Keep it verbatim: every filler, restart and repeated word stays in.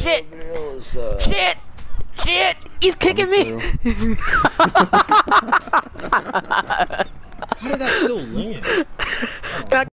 Shit! Shit! Shit! He's kicking me! How did that still land?